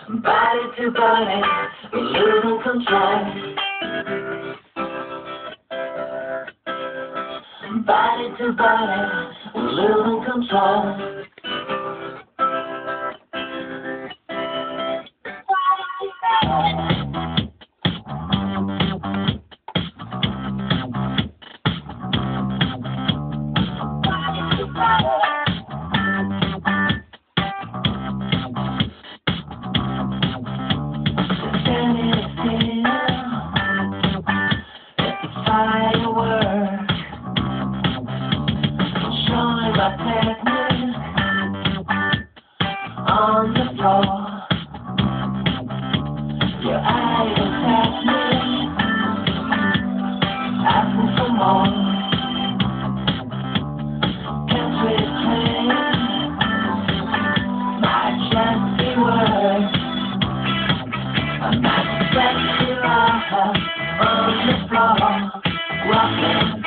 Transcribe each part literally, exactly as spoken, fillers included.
Body to body, we're losing control. Body to body, we're losing control. On the floor, your eyes attack me, asking for more. Can't retain my chesty words. I'm not sexy rocker on the floor, rocking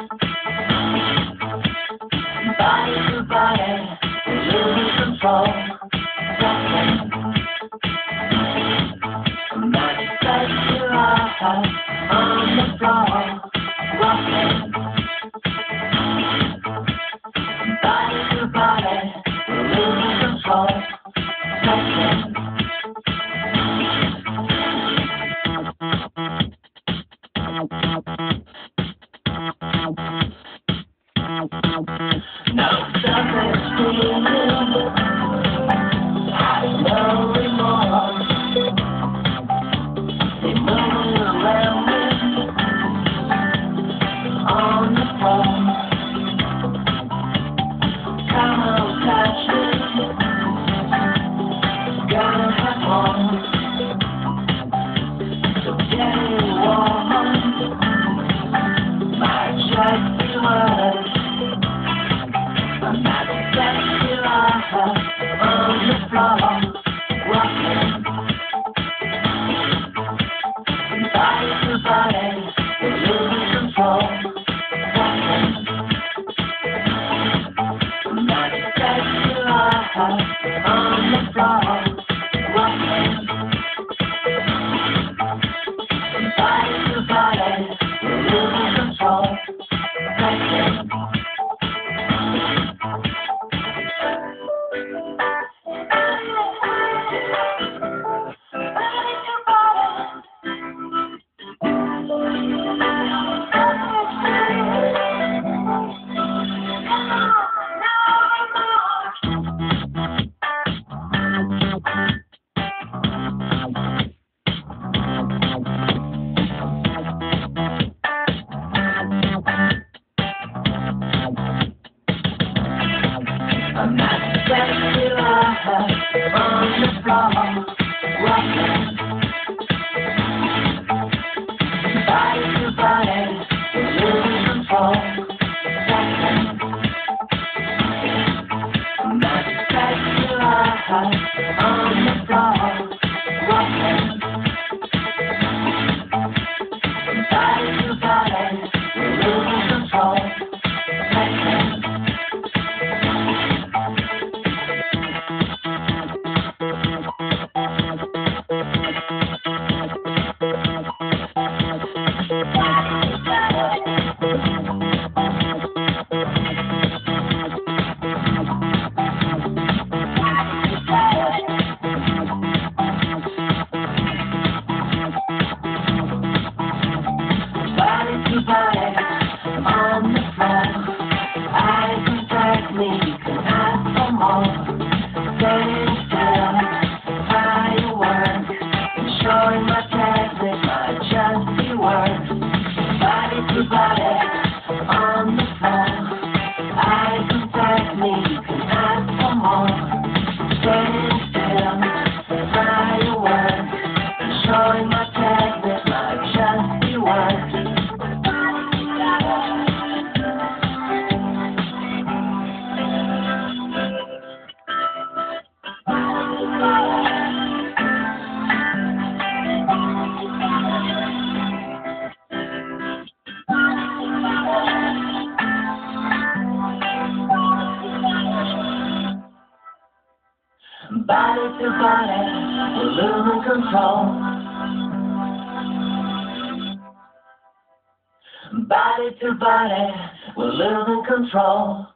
body to body, losing control. On the floor, rocking body to body, we're losing control. Touching. No self-esteem, has no remorse. They moving around me on the floor. Come on, touch me. Gotta have more. So get it warm. My trusty words. I'm not a sexy lover on the floor. Rocking body to body, we're losing control. Rocking I'm not a sexy lover on the floor. Rocking body to body, we're losing control. Rocking. I'm not sexy lover on the floor, rocking body to body, losing control. Rocking I'm not sexy lover on the floor, rocking body to body, losing control. Rocking. to body, we're losing control. Body to body, we're losing control.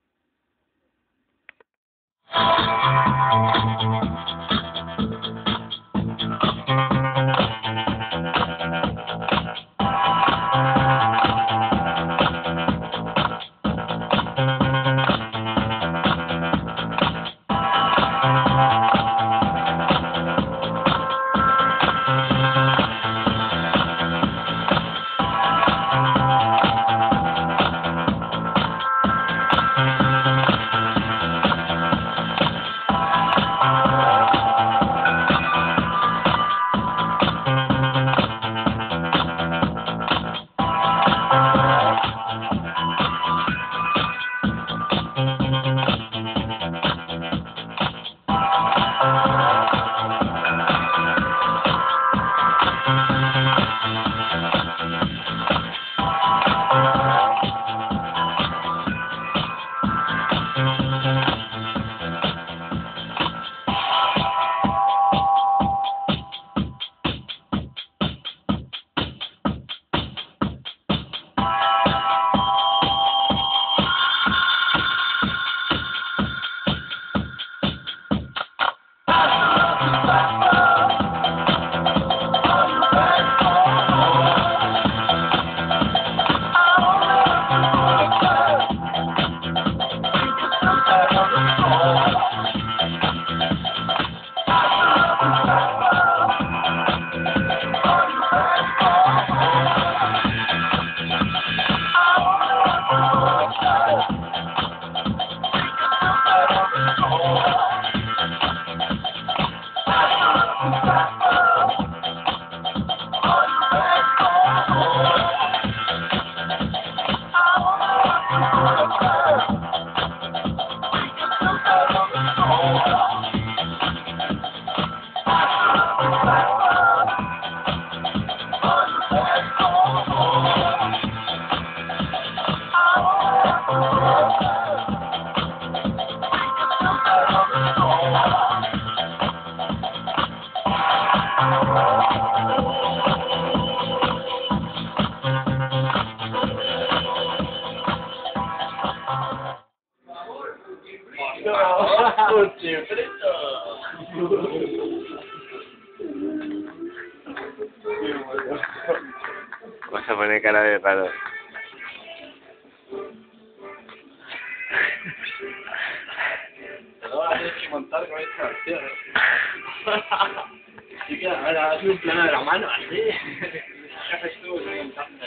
Vas a poner cara de raro. Te lo vas a tener que montar con esta acción. Así que ahora haz un plano de la mano, así. ¿Qué haces tú montando?